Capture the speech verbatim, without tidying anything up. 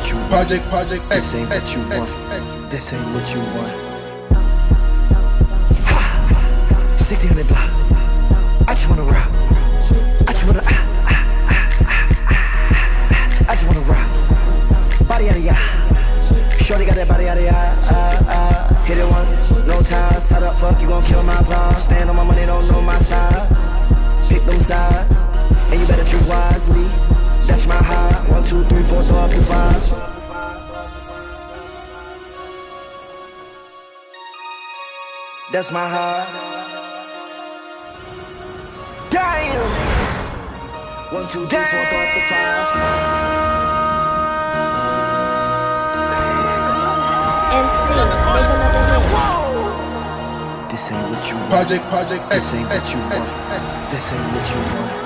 what you want. Project, Project X. This ain't what you want. This ain't what you want. sixteen hundred block. I just wanna rock. I just wanna. Ah, ah, ah, ah, ah. I just wanna rock. Body out of ya. Shorty got that body out of ya. Uh, uh. Hit it once, no time. Side up, fuck, you gon' kill my vibe. Stand on my money, don't know my size. Pick them sides, and you better choose wisely. That's my high. One, two, three, four, throw up your five. That's my high. Damn. One, two, three, four, throw up the five. M C, make another hit. This ain't what you want. Project, Project X. This ain't what you want. This ain't what you want.